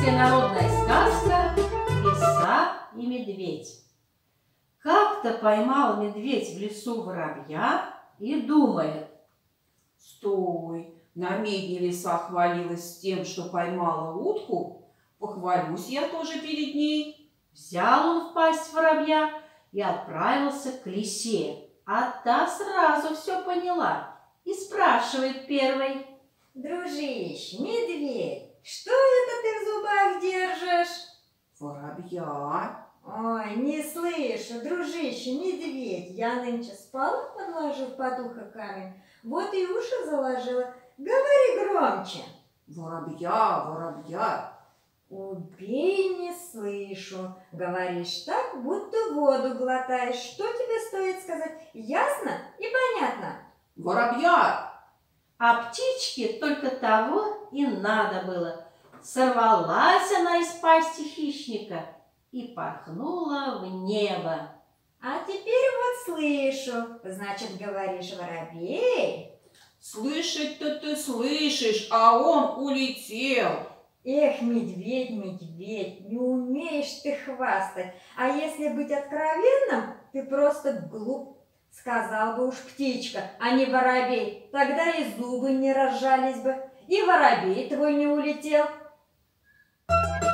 Русская народная сказка «Лиса и медведь». Как-то поймал медведь в лесу воробья и думает: стой, на медне лиса хвалилась тем, что поймала утку, похвалюсь я тоже перед ней. Взял он в пасть воробья и отправился к лисе, а та сразу все поняла и спрашивает первой: дружище, медведь, что это ты в зубах держишь? Воробья. Ой, не слышу, дружище, медведь, я нынче спала, подложив под ухо камень, вот и уши заложила. Говори громче. Воробья, воробья. Убей, не слышу. Говоришь так, будто воду глотаешь. Что тебе стоит сказать? Ясно и понятно? Воробья. А птичке только того и надо было. Сорвалась она из пасти хищника и порхнула в небо. А теперь вот слышу. Значит, говоришь, воробей? Слышать-то ты слышишь, а он улетел. Эх, медведь, медведь, не умеешь ты хвастать. А если быть откровенным, ты просто глуп. Сказал бы уж птичка, а не воробей, тогда и зубы не разжались бы, и воробей твой не улетел.